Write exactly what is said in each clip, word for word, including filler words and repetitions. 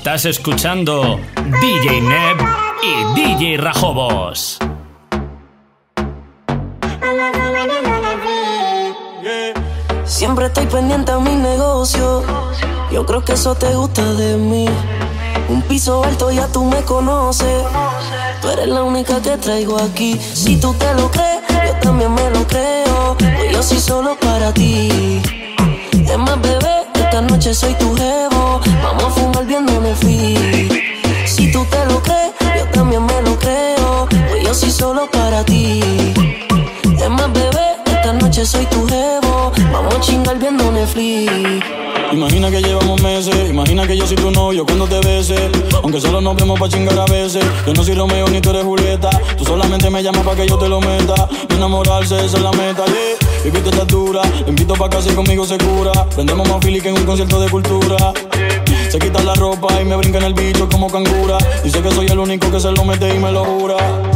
Estás escuchando D J Neb y D J Rajobos. Siempre estoy pendiente a mi negocio. Yo creo que eso te gusta de mí. Un piso alto, ya tú me conoces. Tú eres la única que traigo aquí. Si tú te lo crees, yo también me lo creo. Pues yo soy solo para ti. Es más, bebé, esta noche soy tu jevo. Vamos a fumar viendo Netflix. Si tú te lo crees, yo también me lo creo. Pues yo soy solo para ti. Es más, bebé, esta noche soy tu jevo. Vamos a chingar viendo Netflix. Imagina que llevamos meses, imagina que yo soy tu novio cuando te beses. Aunque solo nos vemos pa' chingar a veces. Yo no soy Romeo ni tú eres Julieta. Tú solamente me llamas pa' que yo te lo meta. De enamorarse, esa es la meta, yeah. Baby, tú estás dura, te invito pa' casa y conmigo se cura. Prendemos más fili que en un concierto de cultura. Se quita la ropa y me brinca en el bicho como cangura. Dice que soy el único que se lo mete y me lo jura.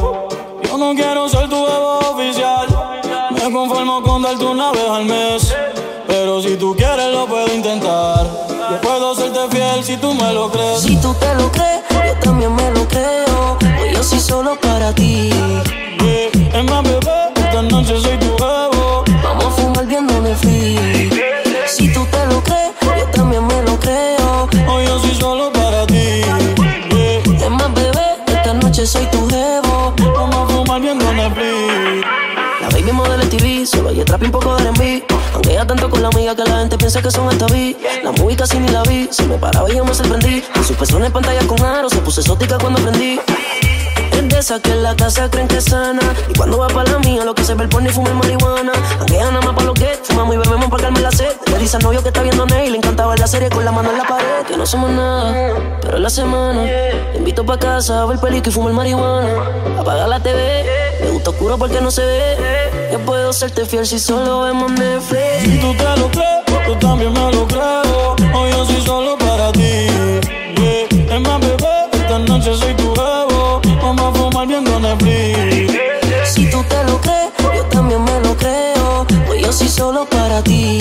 Yo no quiero ser tu bebo oficial. Me conformo con darte una vez al mes. Pero si tú quieres lo puedo intentar. Yo puedo serte fiel si tú me lo crees. Si tú te lo crees, yo también me lo creo. Pues yo soy solo para ti. Yeah. Es más, bebé, esta noche soy tu jevo. Vamos a fumar viendo Netflix. Si tú te lo crees, yo también me lo creo. Hoy yo soy solo para ti. Yeah. Es más, bebé, esta noche soy tu jevo. Vamos a fumar viendo Netflix. La baby modelo T V, solo hay trap y un poco de R and B. Aunque ella tanto con la amiga que la gente piensa que son hasta B. La movie casi ni la vi, se me paraba y yo me sorprendí. Con sus pezones en pantalla con aro, se puso exótica cuando aprendí. Es de esa que en la casa creen que es sana. Y cuando va pa' la mía, lo que se ve el porno y fuma el marihuana. Aunque ella nada más pa' lo que fumamos y bebemos pa' calmar la sed. Le dice al novio que está viendo Ney, le encanta ver la serie con la mano en la pared. Que no somos nada, pero en la semana te invito pa' casa a ver pelito y fumar marihuana. Apaga la T V, me gusta oscuro porque no se ve. Yo puedo serte fiel si solo vemos Netflix. Si tú te lo crees, yo también me lo creo. Hoy yo soy solo para ti. Yeah. Es más, bebé, esta noche soy tu jevo. Vamos a fumar viendo Netflix. Si tú te lo crees, yo también me lo creo. Pues yo soy solo para ti.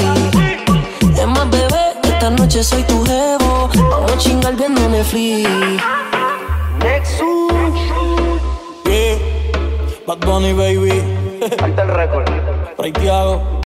Es más, bebé, esta noche soy tu jevo. Vamos a chingar viendo Netflix. Nexus. Yeah. Bad Bunny, baby. Falta el récord. Praiteado.